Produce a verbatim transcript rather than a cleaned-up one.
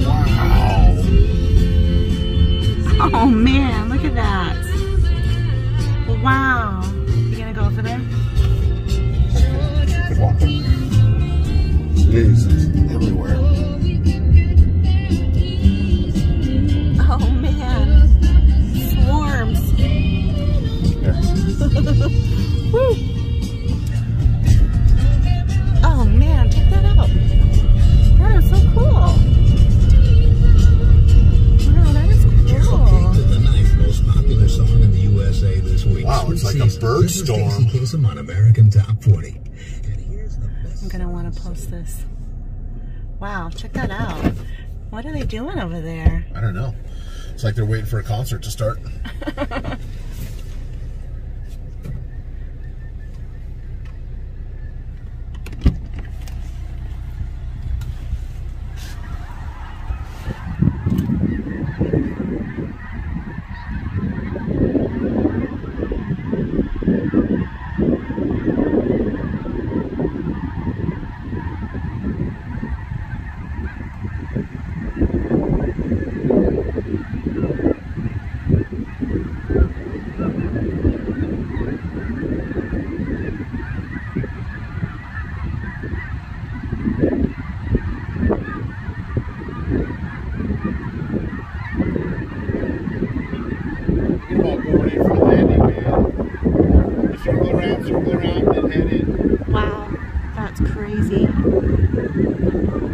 Wow. Oh man, look at that. Wow. You gonna go over there? Good walk. Jeez, it's everywhere. Oh man. Swarms. Yeah. Woo. Oh man, check that out. That is so cool. Wow, that is cool. The ninth most popular song in the U S A this week. Wow, it's like a bird storm. On American Top forty. And here's the best. I'm gonna want to post this. Wow, check that out. What are they doing over there? I don't know. It's like they're waiting for a concert to start. Circle around, circle around, then head in. Wow, that's crazy.